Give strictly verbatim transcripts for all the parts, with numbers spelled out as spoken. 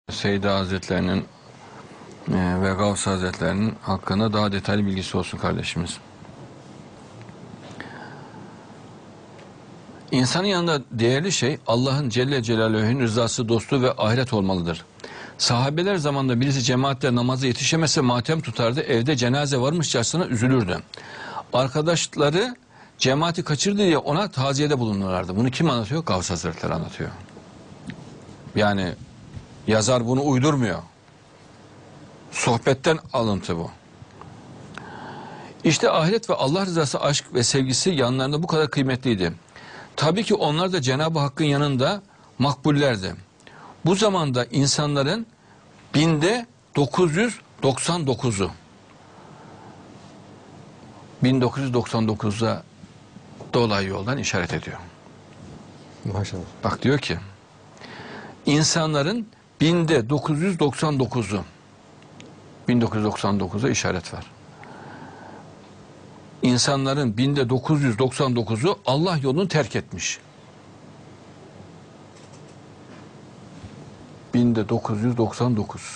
Seyyid Hazretlerinin e, ve Gavs Hazretlerinin hakkında daha detaylı bilgisi olsun kardeşimiz. İnsanın yanında değerli şey Allah'ın Celle Celaluhu'nun rızası, dostu ve ahiret olmalıdır. Sahabeler zamanında birisi cemaatle namaza yetişemezse matem tutardı, evde cenaze varmışçasına üzülürdü. Arkadaşları cemaati kaçırdı diye ona taziyede bulunurlardı. Bunu kim anlatıyor? Gavs Hazretleri anlatıyor. Yani yazar bunu uydurmuyor. Sohbetten alıntı bu. İşte ahiret ve Allah rızası, aşk ve sevgisi yanlarında bu kadar kıymetliydi. Tabii ki onlar da Cenab-ı Hakk'ın yanında makbullerdi. Bu zamanda insanların binde dokuz yüz doksan dokuzu bin dokuz yüz doksan dokuz'a dolayı yoldan işaret ediyor. Maşallah. Bak diyor ki insanların binde dokuz yüz doksan dokuzu bin dokuz yüz doksan dokuz'a işaret var. İnsanların binde dokuz yüz doksan dokuzu Allah yolunu terk etmiş. Binde dokuz yüz doksan dokuz.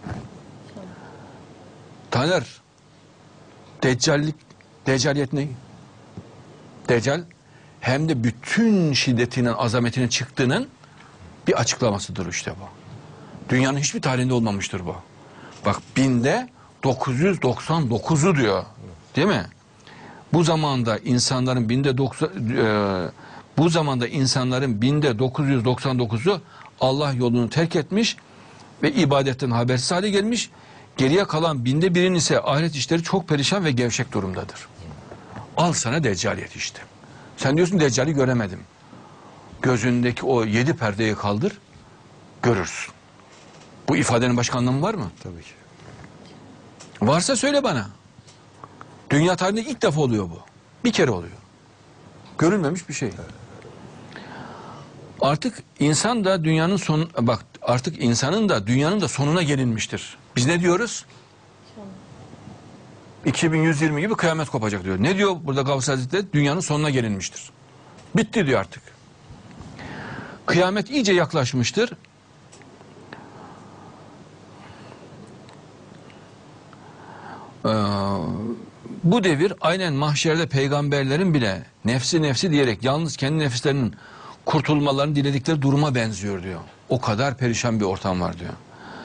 Taner, Deccallik, Deccaliyet ne? Deccal hem de bütün şiddetinin, azametinin çıktığının bir açıklamasıdır işte bu. Dünyanın hiçbir tarihinde olmamıştır bu. Bak binde dokuz yüz doksan dokuzu diyor. Değil mi? Bu zamanda insanların binde doksan e, bu zamanda insanların binde dokuz yüz doksan dokuzu Allah yolunu terk etmiş ve ibadetten habersiz hale gelmiş. Geriye kalan binde birin ise ahiret işleri çok perişan ve gevşek durumdadır. Al sana Deccaliyet işte. Sen diyorsun Deccali göremedim. Gözündeki o yedi perdeyi kaldır, görürsün. Bu ifadenin başka anlamı var mı? Tabii ki. Varsa söyle bana. Dünya tarihinde ilk defa oluyor bu. Bir kere oluyor. Görülmemiş bir şey. Artık insan da dünyanın son bak artık insanın da dünyanın da sonuna gelinmiştir. Biz ne diyoruz? iki bin yüz yirmi gibi kıyamet kopacak diyor. Ne diyor burada Gavs Hazretleri? Dünyanın sonuna gelinmiştir. Bitti diyor artık. Kıyamet iyice yaklaşmıştır. Ee, bu devir aynen mahşerde peygamberlerin bile nefsi nefsi diyerek yalnız kendi nefislerinin kurtulmalarını diledikleri duruma benziyor diyor. O kadar perişan bir ortam var diyor.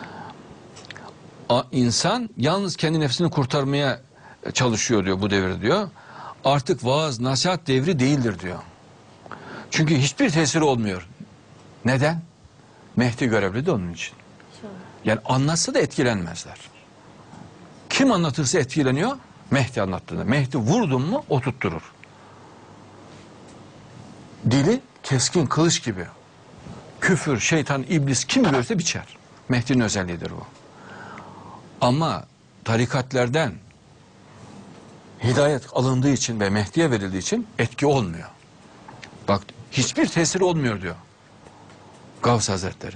A, insan yalnız kendi nefsini kurtarmaya çalışıyor diyor bu devir diyor. Artık vaaz, nasihat devri değildir diyor. Çünkü hiçbir tesiri olmuyor. Neden? Mehdi görevli de onun için. Yani anlatsa da etkilenmezler. Kim anlatırsa etkileniyor? Mehdi anlattığında. Mehdi vurdun mu o tutturur. Dili keskin kılıç gibi. Küfür, şeytan, iblis kim görse biçer. Mehdi'nin özelliğidir bu. Ama tarikatlerden hidayet alındığı için ve Mehdi'ye verildiği için etki olmuyor. Bak hiçbir tesiri olmuyor diyor Gavs Hazretleri.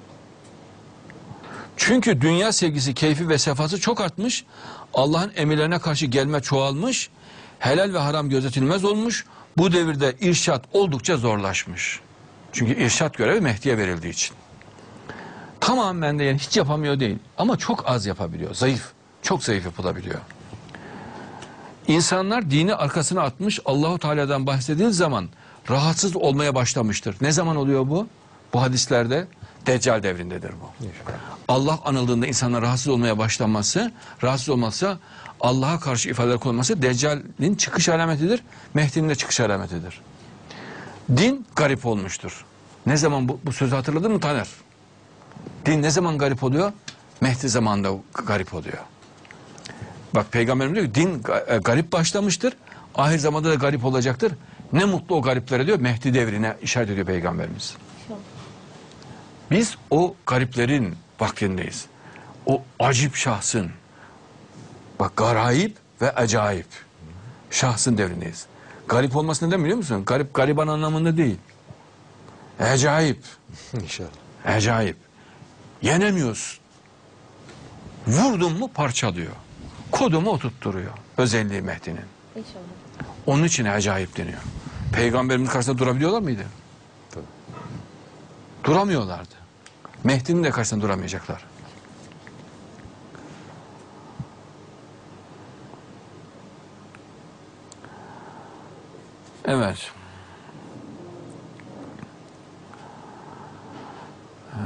Çünkü dünya sevgisi, keyfi ve sefası çok artmış. Allah'ın emirlerine karşı gelme çoğalmış. Helal ve haram gözetilmez olmuş. Bu devirde irşat oldukça zorlaşmış. Çünkü irşat görevi Mehdi'ye verildiği için. Tamamen de yani hiç yapamıyor değil. Ama çok az yapabiliyor. Zayıf. Çok zayıf yapılabiliyor. İnsanlar dini arkasına atmış. Allahu Teala'dan bahsedildiği zaman rahatsız olmaya başlamıştır. Ne zaman oluyor bu? Bu hadislerde Deccal devrindedir bu. Allah anıldığında insanlar rahatsız olmaya başlanması, rahatsız olmazsa Allah'a karşı ifadeler konulması Deccal'in çıkış alametidir. Mehdi'nin de çıkış alametidir. Din garip olmuştur. Ne zaman bu, bu sözü hatırladın mı Taner? Din ne zaman garip oluyor? Mehdi zamanında garip oluyor. Bak Peygamberimiz diyor ki din garip başlamıştır. Ahir zamanda da garip olacaktır. Ne mutlu o gariplere diyor. Mehdi devrine işaret ediyor Peygamberimiz. Biz o gariplerin vaktindeyiz. O acip şahsın, bak garayip ve acayip şahsın devrindeyiz. Garip olması neden biliyor musun? Garip gariban anlamında değil. Acayip. İnşallah. Acayip. Yenemiyorsun. Vurdun mu parçalıyor. Kodumu oturtturuyor. Özelliği Mehdi'nin. İnşallah. Onun için acayip deniyor. Peygamberimiz karşısında durabiliyorlar mıydı? Tabii. Duramıyorlardı. Mehdi'nin de karşısında duramayacaklar. Evet. Ee,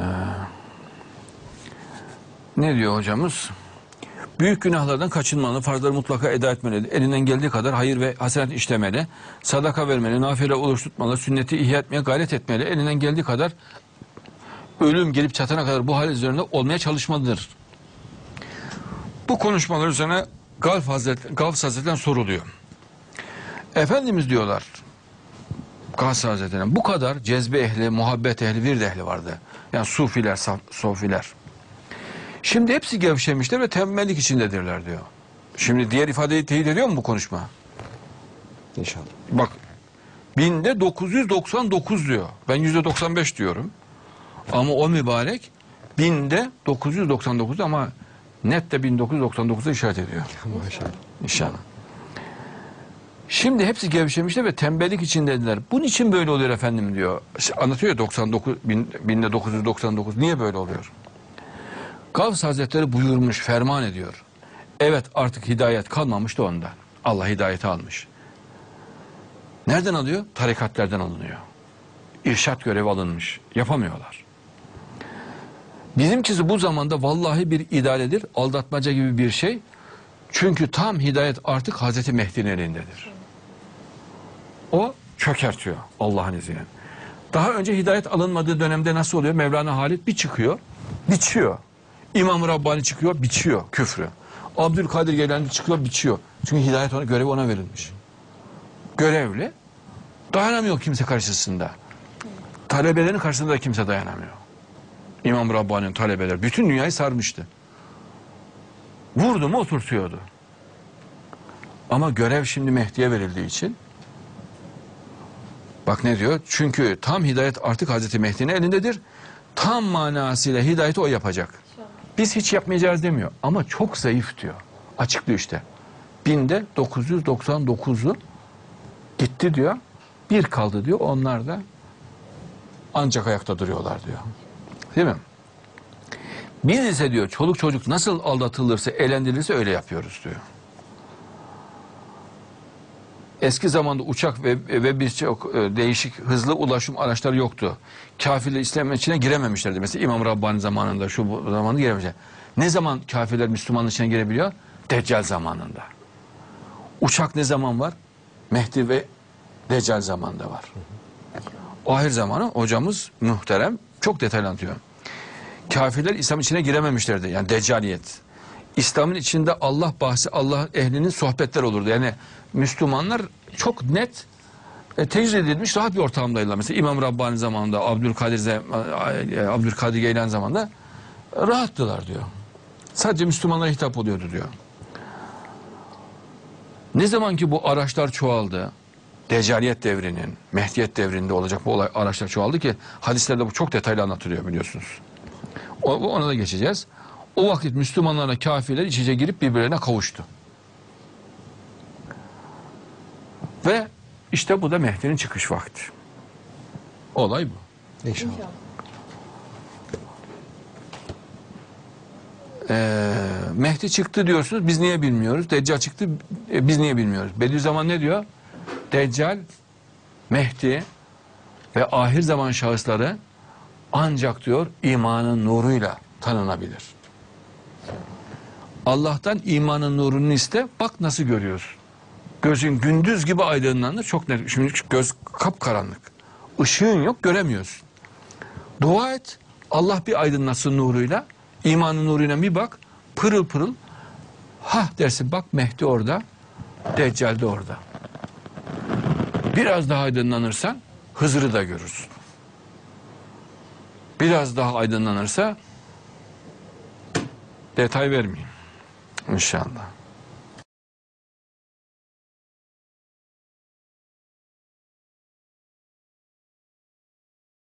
ne diyor hocamız? Büyük günahlardan kaçınmalı, farzları mutlaka eda etmeli, elinden geldiği kadar hayır ve hasenat işlemeli, sadaka vermeli, nafile oruç tutmalı, sünneti ihya etmeye gayret etmeli, elinden geldiği kadar ölüm gelip çatana kadar bu hal üzerinde olmaya çalışmalıdır. Bu konuşmalar üzerine Gavs Hazretleri, Gavs Hazretleri'nden soruluyor. Efendimiz diyorlar, Gavs Hazretleri'nin bu kadar cezbe ehli, muhabbet ehli, vird ehli vardı. Yani sufiler, sofiler. Şimdi hepsi gevşemişler ve tembellik içindedirler diyor. Şimdi diğer ifadeyi teyit ediyor mu bu konuşma? İnşallah. Bak, binde dokuz yüz doksan dokuz diyor. Ben yüzde doksan beş diyorum. Ama o mübarek binde dokuz yüz doksan dokuz ama net de bin dokuz yüz doksan dokuza işaret ediyor. Maşallah. İnşallah. Şimdi hepsi gevşemişler ve tembellik içindediler. Bunun için böyle oluyor efendim diyor. Anlatıyor ya doksan dokuz, bin, binde dokuz yüz doksan dokuz. Niye böyle oluyor? Gavs Hazretleri buyurmuş, ferman ediyor. Evet, artık hidayet kalmamıştı onda. Allah hidayeti almış. Nereden alıyor? Tarikatlerden alınıyor. İrşat görevi alınmış. Yapamıyorlar. Bizimkisi bu zamanda vallahi bir idealedir. Aldatmaca gibi bir şey. Çünkü tam hidayet artık Hazreti Mehdi'nin elindedir. O çökertiyor Allah'ın izniyle. Daha önce hidayet alınmadığı dönemde nasıl oluyor? Mevlana Halit bir çıkıyor, biçiyor. İmam-ı Rabbani çıkıyor, biçiyor küfrü. Abdülkadir Geylani çıkıyor, biçiyor. Çünkü hidayet ona, görevi ona verilmiş. Görevli. Dayanamıyor kimse karşısında. Talebelerin karşısında da kimse dayanamıyor. İmam-ı Rabbani'nin talebeleri bütün dünyayı sarmıştı. Vurdu mu oturtuyordu. Ama görev şimdi Mehdi'ye verildiği için, bak ne diyor? Çünkü tam hidayet artık Hazreti Mehdi'nin elindedir. Tam manasıyla hidayeti o yapacak. Biz hiç yapmayacağız demiyor. Ama çok zayıf diyor. Açıklıyor işte. Binde dokuz yüz doksan dokuzu gitti diyor. Bir kaldı diyor. Onlar da ancak ayakta duruyorlar diyor. Değil mi? Biz ise diyor çoluk çocuk nasıl aldatılırsa, eğlendirilirse öyle yapıyoruz diyor. Eski zamanda uçak ve, ve birçok değişik hızlı ulaşım araçları yoktu. Kafirler İslam'ın içine girememişlerdi. Mesela İmam Rabbani zamanında, şu bu zamanında girememişler. Ne zaman kafirler Müslümanın içine girebiliyor? Deccal zamanında. Uçak ne zaman var? Mehdi ve Deccal zamanında var. Ahir zamanı hocamız muhterem çok detaylı anlatıyor. Kafirler İslam içine girememişlerdi. Yani Deccaliyet. İslam'ın içinde Allah bahsi, Allah ehlinin sohbetler olurdu. Yani Müslümanlar çok net e, tecrid edilmiş rahat bir ortamdaydılar. Mesela İmam Rabbani zamanında, Abdülkadir, Abdülkadir Geylani zamanında rahattılar diyor. Sadece Müslümanlara hitap oluyordu diyor. Ne zaman ki bu araçlar çoğaldı, Deccaliyet devrinin, Mehdiyet devrinde olacak bu olay, araçlar çoğaldı ki hadislerde bu çok detaylı anlatılıyor biliyorsunuz. O, ona da geçeceğiz. O vakit Müslümanlarla kafirler iç içe girip birbirlerine kavuştu. Ve işte bu da Mehdi'nin çıkış vakti. Olay bu. İnşallah. Ee, Mehdi çıktı diyorsunuz, biz niye bilmiyoruz? Deccal çıktı, e, biz niye bilmiyoruz? Bediüzzaman ne diyor? Deccal, Mehdi ve ahir zaman şahısları ancak diyor imanın nuruyla tanınabilir. Allah'tan imanın nurunu iste, bak nasıl görüyorsun. Gözün gündüz gibi aydınlanır, çok net. Şimdi göz kapkaranlık. Işığın yok, göremiyorsun. Dua et, Allah bir aydınlatsın nuruyla, imanın nuruyla bir bak, pırıl pırıl. Hah dersin, bak Mehdi orada, Deccal de orada. Biraz daha aydınlanırsan Hızır'ı da görürsün. Biraz daha aydınlanırsa detay vermeyeyim. İnşallah.